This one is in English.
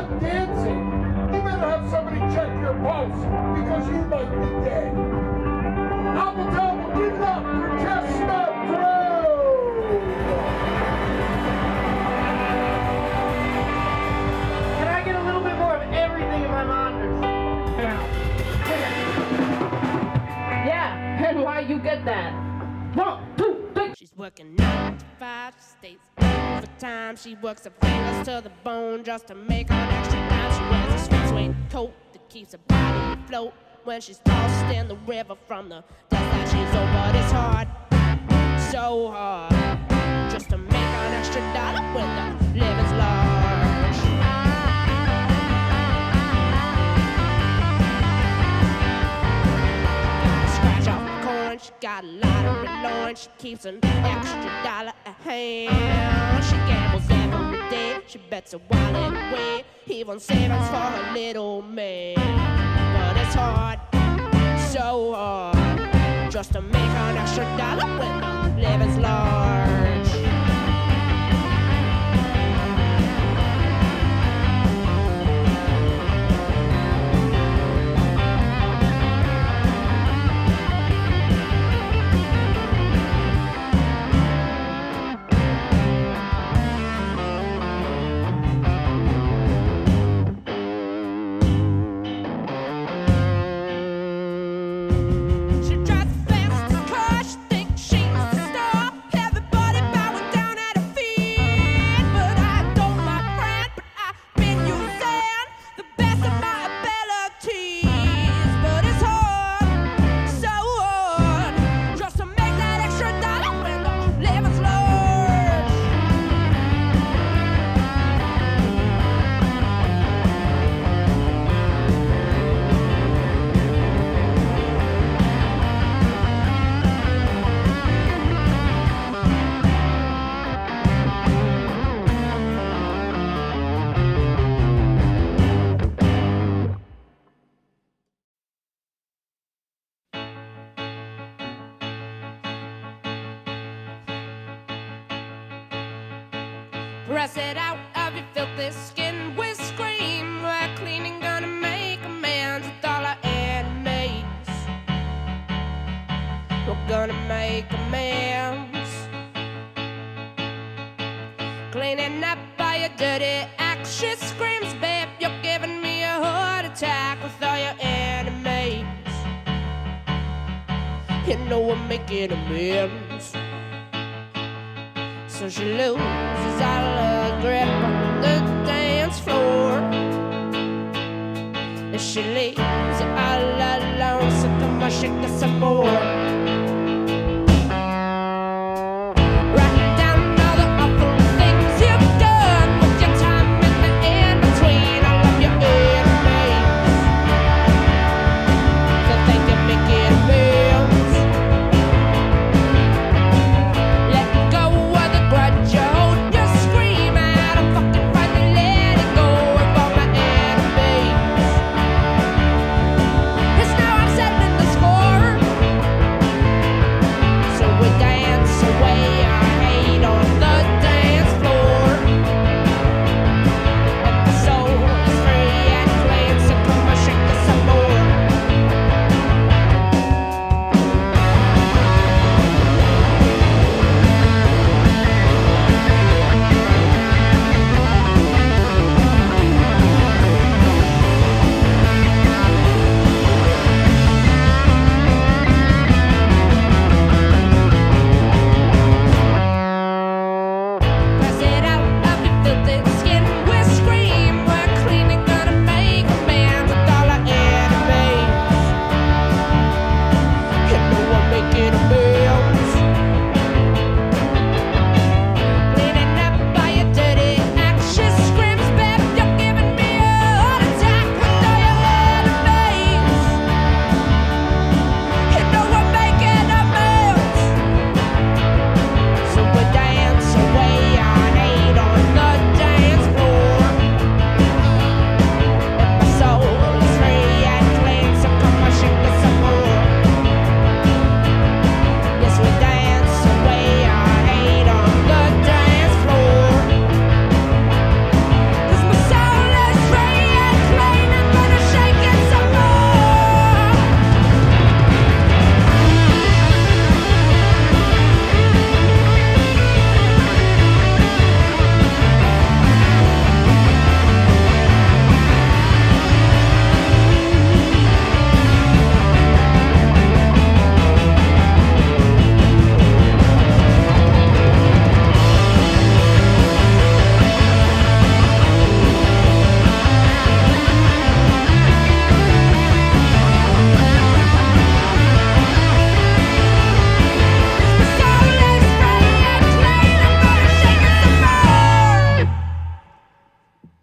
not dancing. You better have somebody check your pulse because you might be dead. Apple Double, give it up for Chestnut Grove! Can I get a little bit more of everything in my monitors? Yeah, and why you get that? 1, 2, 3. She's working 9 to 5, she stays overtime. She works her fingers to the bone just to make an extra dime. She wears a sweet suede coat that keeps her body afloat when she's tossed in the river from the dust that she's over. It's hard, so hard, just to make an extra dollar when the living's large. Scratch off the corn, she got a lottery loin. She keeps an extra dollar a hand. She gambles every day, she bets her wallet away, even savings for her little man. But it's hard, so hard, just to make an extra dollar when the living's large. Press it out of your filthy skin with scream. We're cleaning, gonna make amends with all our enemies. We're gonna make amends. Cleaning up all your dirty acts. She screams, babe, you're giving me a heart attack with all your enemies. You know we're making amends. So she loses all her grip on the dance floor, and she leaves it all alone. So come on, shake us some more.